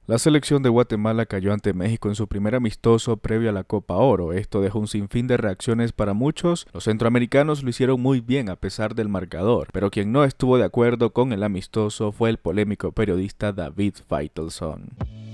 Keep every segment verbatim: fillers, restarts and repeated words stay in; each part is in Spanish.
La selección de Guatemala cayó ante México en su primer amistoso previo a la Copa Oro. Esto dejó un sinfín de reacciones para muchos. Los centroamericanos lo hicieron muy bien a pesar del marcador, pero quien no estuvo de acuerdo con el amistoso fue el polémico periodista David Faitelson.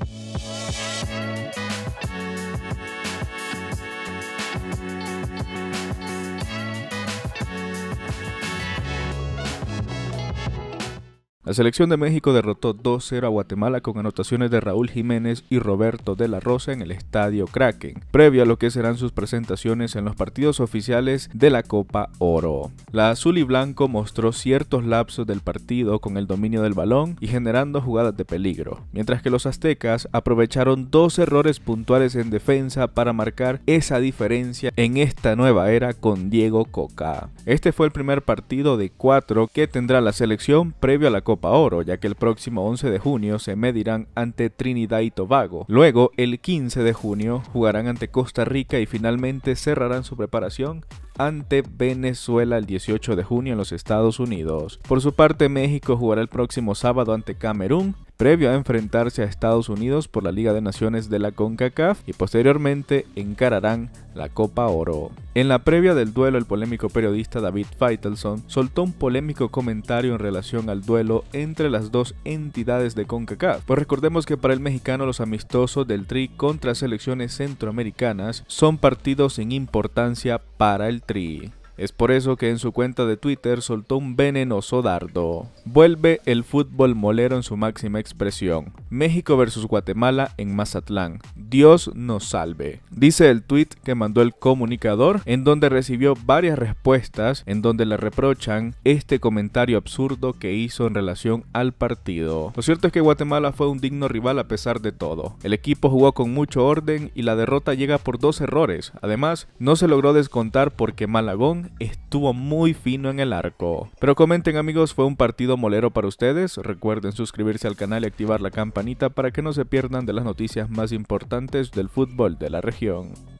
La selección de México derrotó dos cero a Guatemala con anotaciones de Raúl Jiménez y Roberto de la Rosa en el Estadio Kraken, previo a lo que serán sus presentaciones en los partidos oficiales de la Copa Oro. La azul y blanco mostró ciertos lapsos del partido con el dominio del balón y generando jugadas de peligro, mientras que los aztecas aprovecharon dos errores puntuales en defensa para marcar esa diferencia en esta nueva era con Diego Cocca. Este fue el primer partido de cuatro que tendrá la selección previo a la Copa Oro, ya que el próximo once de junio se medirán ante Trinidad y Tobago. Luego, el quince de junio, jugarán ante Costa Rica y finalmente cerrarán su preparación ante Venezuela el dieciocho de junio en los Estados Unidos. Por su parte, México jugará el próximo sábado ante Camerún, previo a enfrentarse a Estados Unidos por la Liga de Naciones de la CONCACAF, y posteriormente encararán la Copa Oro. En la previa del duelo, el polémico periodista David Faitelson soltó un polémico comentario en relación al duelo entre las dos entidades de CONCACAF, pues recordemos que para el mexicano los amistosos del Tri contra selecciones centroamericanas son partidos sin importancia para el Tri. Es por eso que en su cuenta de Twitter soltó un venenoso dardo. Vuelve el fútbol molero en su máxima expresión. México versus Guatemala en Mazatlán. Dios nos salve. Dice el tweet que mandó el comunicador, en donde recibió varias respuestas en donde le reprochan este comentario absurdo que hizo en relación al partido. Lo cierto es que Guatemala fue un digno rival a pesar de todo. El equipo jugó con mucho orden y la derrota llega por dos errores. Además, no se logró descontar porque Malagón estuvo muy fino en el arco. Pero comenten, amigos, ¿fue un partido molero para ustedes? Recuerden suscribirse al canal y activar la campanita para que no se pierdan de las noticias más importantes del fútbol de la región.